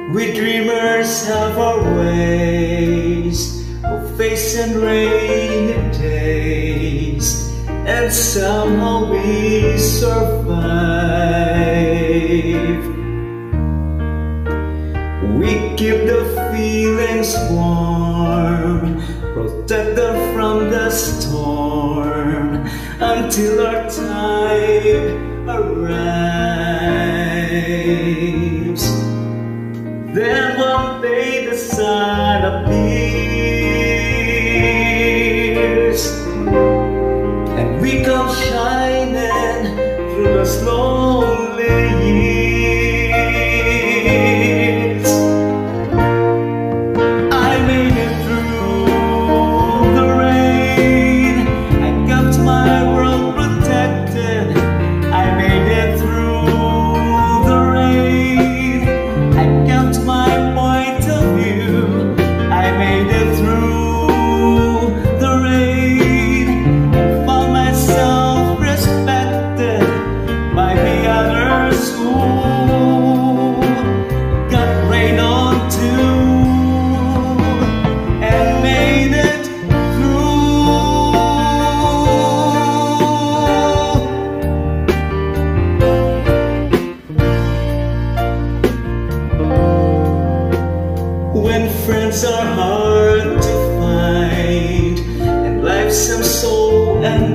We dreamers have our ways of facing rainy days, and somehow we survive. We keep the feelings warm, protect them from the storm, until our time arrives. Then one day the sun appears, and we come shining through those lonely years. I made it through the rain, I kept my world protected. I made it through the rain, I kept my point of view. I made it through the rain, and found myself respected by the others who got rain on too, and made it through. When friends are hard to find and life seems so empty,